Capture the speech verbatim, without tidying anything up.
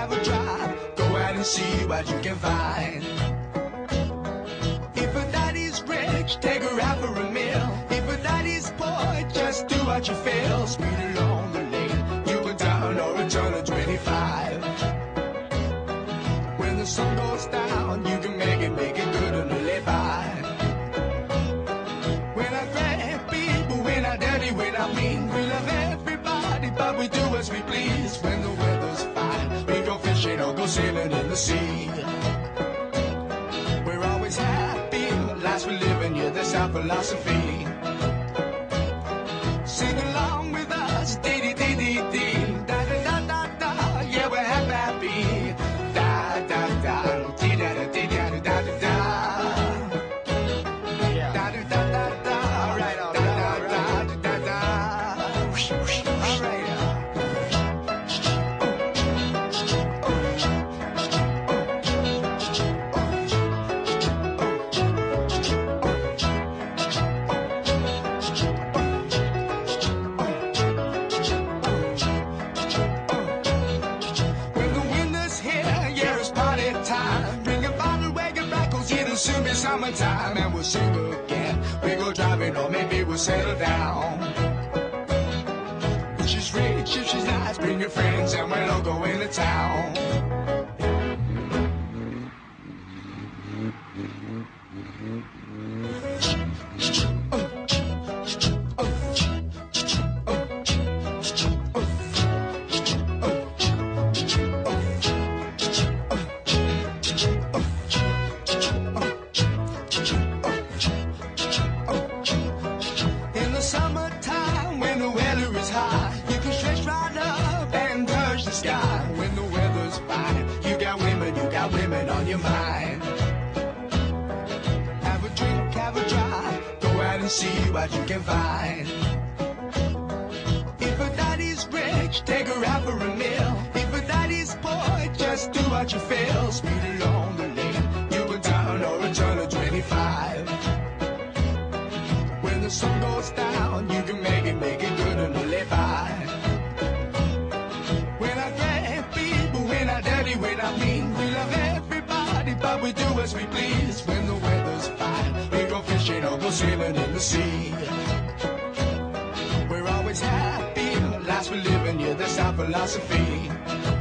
have a drive, go out and see what you can find. If a daddy's rich, take her out for a meal. If a daddy's poor, just do what you feel. Speed along the lane, you go down or a turn of twenty-five. When the sun goes down, you can make it, make it good and live by. When I grab people, when I dirty, when I mean, we love everybody, but we do as we please. When the weather's fine, we go fishing or go sailing in the sea. We're always happy, lives we live in, yeah, that's our philosophy. Sing along with us, dee dee dee dee dee, da da da da da, yeah, we're happy, da da da, dee da da dee da da da da da, da da da da da, all right, all right, all right, da da da, all right. Soon be summertime and we'll sing again. We go driving or maybe we'll settle down. If she's rich, if she's nice, bring your friends and we'll all go into town. Summertime, when the weather is hot, you can stretch right up and touch the sky. When the weather's fine, you got women, you got women on your mind. Have a drink, have a drive, go out and see what you can find. If a daddy's rich, take her out for a meal. If a daddy's poor, just do what you feel. Speed along the lane, you go down or a turn of twenty-five. When the sun goes down, you can make it, make it good and live by. When I grab people, when I dirty, when I mean, we love everybody, but we do as we please. When the weather's fine, we go fishing or go sailing in the sea. We're always happy, lives we live in, yeah, that's our philosophy.